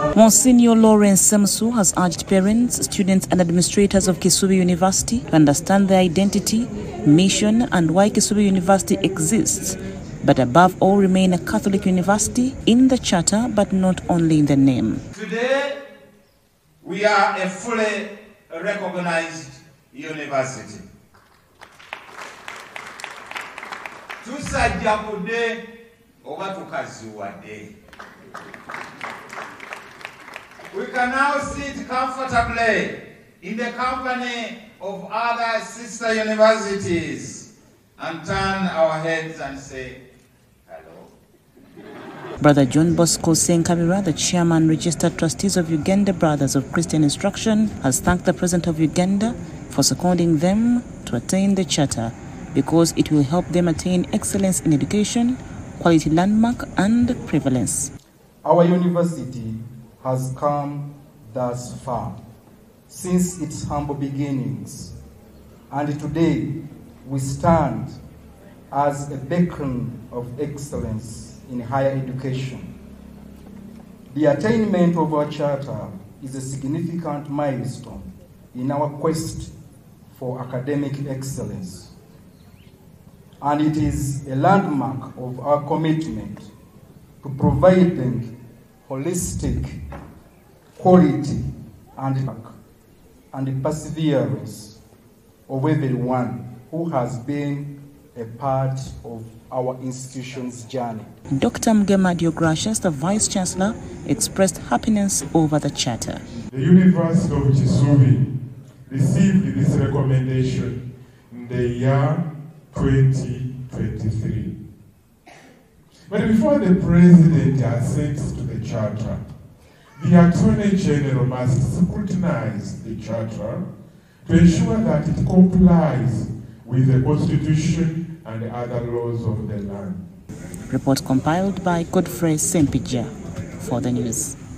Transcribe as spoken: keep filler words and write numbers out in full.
Monsignor Lawrence Semsu has urged parents, students and administrators of Kisubi University to understand their identity, mission and why Kisubi University exists, but above all remain a Catholic university in the charter but not only in the name. Today, we are a fully recognized university. Tusajja kude oba tukaziwadde. We can now sit comfortably in the company of other sister universities and turn our heads and say, hello. Brother John Bosco Senkabira, the chairman registered trustees of Uganda Brothers of Christian Instruction, has thanked the President of Uganda for seconding them to attain the charter because it will help them attain excellence in education, quality landmark and prevalence. Our university has come thus far since its humble beginnings, and today we stand as a beacon of excellence in higher education. The attainment of our charter is a significant milestone in our quest for academic excellence, and it is a landmark of our commitment to providing holistic quality and and the perseverance of everyone who has been a part of our institution's journey. Doctor Mgema Diogratias, the Vice Chancellor, expressed happiness over the charter. The University of Kisubi received this recommendation in the year twenty twenty-three. But before the President assents to the Charter, the Attorney General must scrutinize the Charter to ensure that it complies with the Constitution and other laws of the land. Report compiled by Godfrey Sempija for the news.